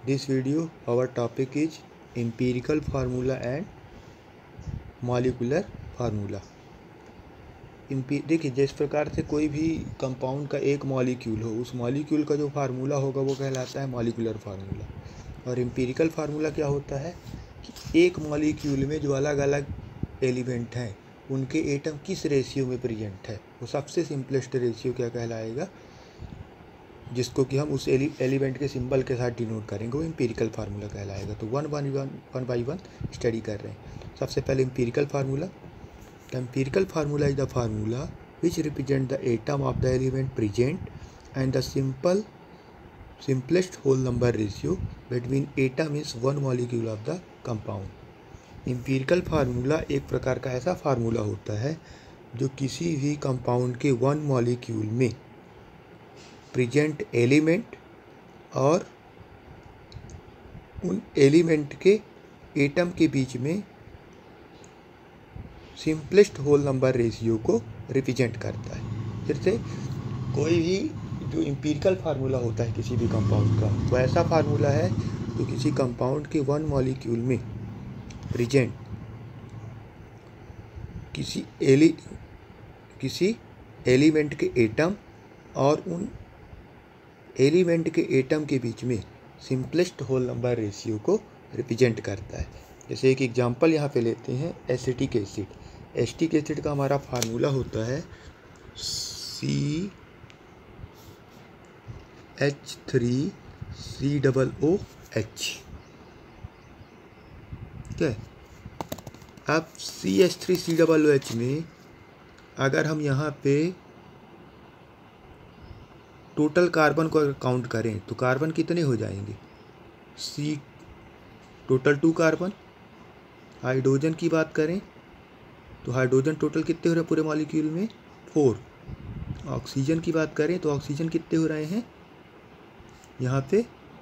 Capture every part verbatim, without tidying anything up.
This video our topic is empirical formula and molecular formula। देखिए, जिस प्रकार से कोई भी कंपाउंड का एक मॉलिक्यूल हो, उस मॉलिक्यूल का जो फार्मूला होगा वो कहलाता है मॉलिकुलर फार्मूला। और एम्पिरिकल फार्मूला क्या होता है कि एक मॉलिक्यूल में जो अलग अलग एलिमेंट हैं उनके एटम किस रेशियो में प्रेजेंट है, वो सबसे सिंपलेस्ट रेशियो क्या कहलाएगा, जिसको कि हम उस एलि एलिमेंट के सिंबल के साथ डिनोट करेंगे, वो एम्पिरिकल फार्मूला कहलाएगा। तो one one one one by one study कर रहे हैं। सबसे पहले empirical formula. The empirical formula is the formula which represent the atom of the element present and the simple simplest whole number ratio between atom is one molecule of the compound. Empirical formula एक प्रकार का ऐसा formula होता है जो किसी भी compound के वन मॉलिक्यूल में प्रेजेंट एलिमेंट और उन एलिमेंट के एटम के बीच में सिंपलेस्ट होल नंबर रेशियो को रिप्रेजेंट करता है। फिर से कोई भी जो एम्पिरिकल फार्मूला होता है किसी भी कंपाउंड का, वो ऐसा फार्मूला है जो किसी कंपाउंड के वन मॉलिक्यूल में प्रेजेंट किसी एलि किसी एलिमेंट के एटम और उन एलिमेंट के एटम के बीच में सिंपलेस्ट होल नंबर रेशियो को रिप्रेजेंट करता है। जैसे एक एग्जांपल यहाँ पे लेते हैं, एसिटिक एसिड। एसिटिक एसिड का हमारा फार्मूला होता है C H three C double O H. ठीक है, अब C H three C double O H में अगर हम यहाँ पे टोटल कार्बन को अगर काउंट करें तो कार्बन कितने हो जाएंगे, C total two carbon. Hydrogen की बात करें तो हाइड्रोजन टोटल कितने हो रहे हैं पूरे मॉलिक्यूल में, फोर। ऑक्सीजन की बात करें तो ऑक्सीजन कितने हो रहे हैं यहाँ पे,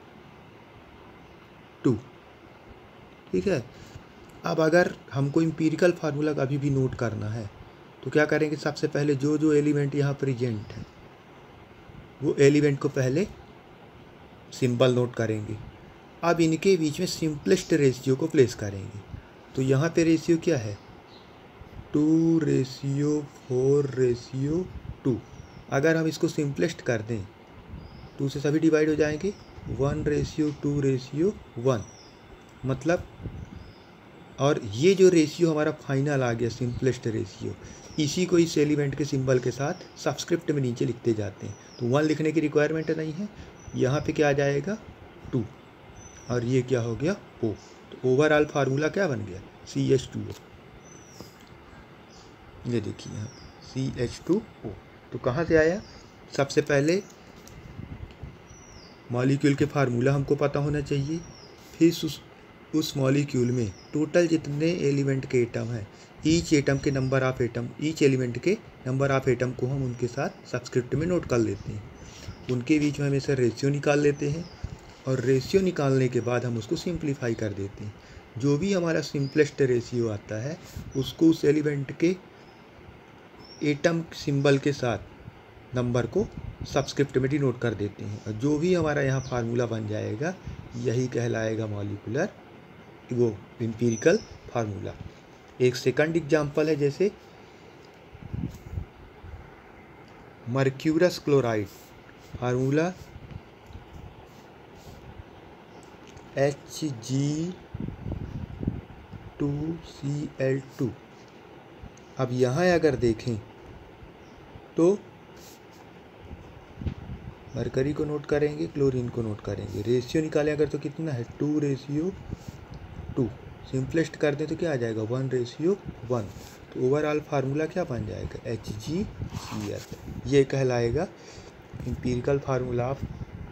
टू। ठीक है, अब अगर हमको एम्पिरिकल फार्मूला का अभी भी नोट करना है तो क्या करेंगे, सबसे पहले जो जो एलिमेंट यहाँ प्रेजेंट है वो एलिमेंट को पहले सिंबल नोट करेंगे। अब इनके बीच में सिंपलेस्ट रेशियो को प्लेस करेंगे। तो यहाँ पे रेशियो क्या है, two ratio four ratio two. अगर हम इसको सिंपलेस्ट कर दें, टू से सभी डिवाइड हो जाएंगे, one ratio two ratio one, मतलब। और ये जो रेशियो हमारा फाइनल आ गया सिंपलेस्ट रेशियो, इसी को इस एलिमेंट के सिंबल के साथ सबस्क्रिप्ट में नीचे लिखते जाते हैं। तो वन लिखने की रिक्वायरमेंट नहीं है, यहाँ पे क्या आ जाएगा, टू, और ये क्या हो गया, ओ। तो ओवरऑल फार्मूला क्या बन गया, सी एच टू ओ। ये देखिए यहाँ सी एच टू ओ। तो कहाँ से आया, सबसे पहले मॉलिक्यूल के फार्मूला हमको पता होना चाहिए, फिर उस उस मॉलिक्यूल में टोटल जितने एलिमेंट के एटम हैं, ईच एटम के number of atom, each element के नंबर ऑफ एटम को हम उनके साथ सबस्क्रिप्ट में नोट कर लेते हैं। उनके बीच में हमेशा रेशियो निकाल लेते हैं और रेशियो निकालने के बाद हम उसको सिंप्लीफाई कर देते हैं। जो भी हमारा सिंपलेस्ट रेशियो आता है उसको उस एलिमेंट के एटम सिंबल के साथ नंबर को सबस्क्रिप्ट में डिनोट कर देते हैं, और जो भी हमारा यहाँ फार्मूला बन जाएगा यही कहलाएगा मॉलिकुलर वो एम्पिरिकल फार्मूला। एक सेकंड एग्जांपल है, जैसे mercurous chloride, formula H G two C L two. अब यहाँ अगर देखें तो मरकरी को नोट करेंगे, क्लोरीन को नोट करेंगे, रेशियो निकालें अगर तो कितना है, टू रेशियो टू। सिंपलेस्ट कर दें तो क्या आ जाएगा, वन रेशियो वन। तो ओवरऑल फार्मूला क्या बन जाएगा, एच जी सी एल। ये कहलाएगा empirical formula of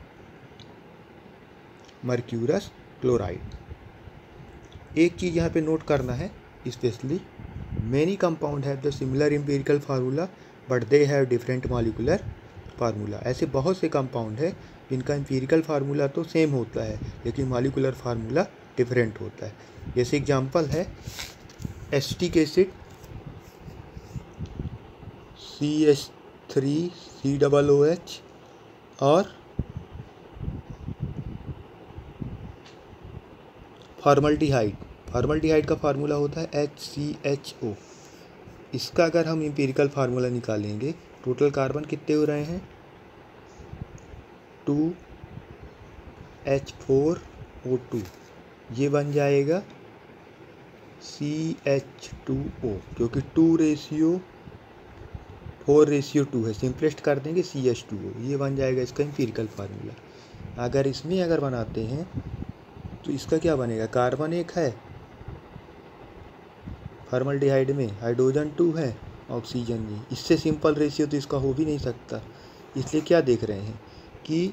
mercurous chloride. एक चीज़ यहाँ पे नोट करना है specially, many compound have the similar empirical formula but they have different molecular formula. ऐसे बहुत से कंपाउंड है जिनका एम्पिरिकल फार्मूला तो सेम होता है लेकिन मॉलिकुलर फार्मूला डिफरेंट होता है। जैसे एग्जांपल है acetic acid C H three C double O H और फॉर्मल्डिहाइड, फॉर्मल्डिहाइड का फार्मूला होता है एच सी एच ओ। इसका अगर हम एम्पिरिकल फार्मूला निकालेंगे, टोटल कार्बन कितने हो रहे हैं, two H four O two, ये बन जाएगा सी एच टू ओ, क्योंकि two ratio four ratio two है, सिंपलेस्ट कर देंगे सी एच टू ओ, ये बन जाएगा इसका एम्पिरिकल फार्मूला। अगर इसमें अगर बनाते हैं तो इसका क्या बनेगा, कार्बन एक है फॉर्मल्डिहाइड में, हाइड्रोजन टू है, ऑक्सीजन नहीं, इससे सिंपल रेशियो तो इसका हो भी नहीं सकता। इसलिए क्या देख रहे हैं कि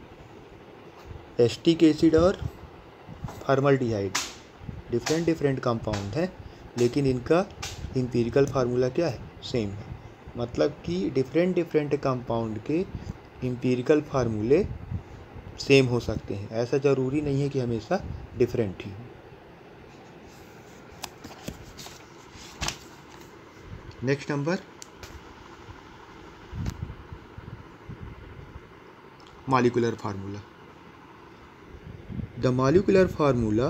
एस्टिक एसिड और फॉर्मल्डिहाइड डिफरेंट डिफरेंट कंपाउंड है, लेकिन इनका एम्पिरिकल फार्मूला क्या है, सेम है। मतलब कि डिफरेंट डिफरेंट कंपाउंड के एम्पिरिकल फार्मूले सेम हो सकते हैं, ऐसा ज़रूरी नहीं है कि हमेशा डिफरेंट ही हो। Next number molecular formula. The molecular formula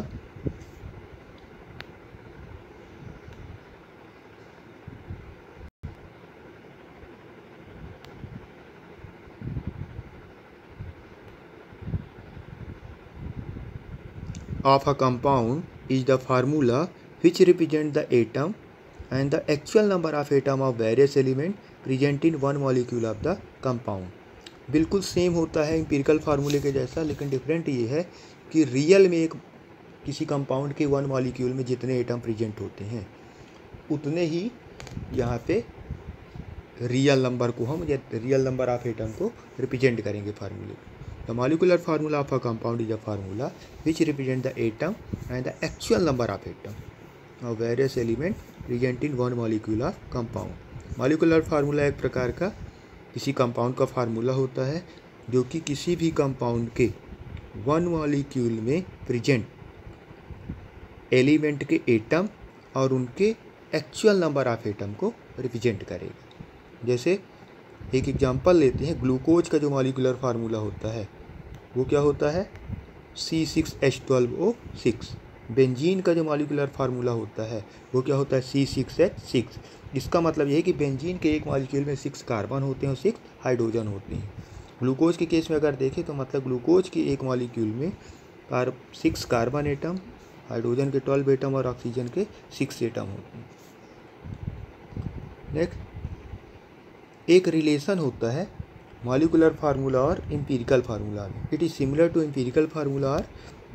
of a compound is the formula which represent the atom and the actual number of atom of various element present in one molecule of the compound। बिल्कुल same होता है empirical फार्मूले के जैसा, लेकिन different ये है कि रियल में एक किसी कंपाउंड के वन मॉलिक्यूल में जितने एटम प्रेजेंट होते हैं उतने ही यहाँ पे रियल नंबर को हम रियल नंबर ऑफ एटम को रिप्रेजेंट करेंगे फार्मूले। The molecular formula of a compound is a formula which represent the atom and the actual number of atom of various element present in one molecule of compound. Molecular formula एक प्रकार का किसी compound का formula होता है जो कि किसी भी कंपाउंड के वन मॉलिक्यूल में प्रेजेंट एलिमेंट के एटम और उनके एक्चुअल नंबर ऑफ एटम को रिप्रेजेंट करेगा। जैसे एक एग्जांपल लेते हैं, ग्लूकोज का जो मॉलिक्यूलर फार्मूला होता है वो क्या होता है, C six H twelve O six. Benzene का जो मॉलिक्यूलर फार्मूला होता है वो क्या होता है, सी सिक्स एच सिक्स। इसका मतलब ये है कि बेंजीन के एक मॉलिक्यूल में सिक्स कार्बन होते हैं और सिक्स हाइड्रोजन होते हैं। ग्लूकोज के केस में अगर देखें तो मतलब ग्लूकोज के एक मॉलिक्यूल में कार सिक्स कार्बन एटम, हाइड्रोजन के ट्वेल्व एटम और ऑक्सीजन के सिक्स एटम होते हैं। नेक्स्ट एक रिलेशन होता है मॉलिक्यूलर फार्मूला और एम्पिरिकल फार्मूला में। It is similar to empirical formula और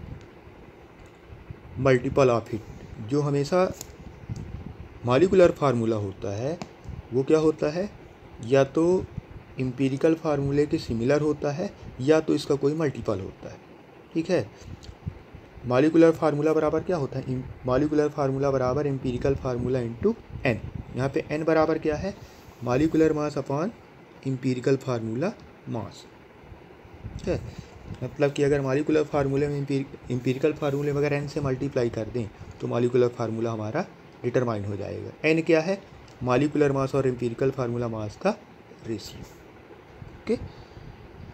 मल्टीपल ऑफ इट। जो हमेशा मॉलिक्यूलर फार्मूला होता है वो क्या होता है, या तो एम्पिरिकल फार्मूले के सिमिलर होता है या तो इसका कोई मल्टीपल होता है। ठीक है, मॉलिक्यूलर फार्मूला बराबर क्या होता है, मॉलिक्यूलर फार्मूला बराबर एम्पिरिकल फार्मूला इनटू एन। यहाँ पे एन बराबर क्या है, molecular mass upon empirical formula mass. ठीक है, मतलब कि अगर मॉलिक्यूलर फार्मूले में एम्पिरिकल फार्मूले में अगर एन से मल्टीप्लाई कर दें तो मॉलिक्यूलर फार्मूला हमारा डिटरमाइन हो जाएगा। एन क्या है, मॉलिक्यूलर मास और एम्पिरिकल फार्मूला मास का रेशियो। ओके,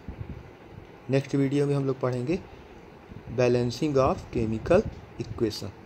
नेक्स्ट वीडियो में हम लोग पढ़ेंगे बैलेंसिंग ऑफ केमिकल इक्वेशन।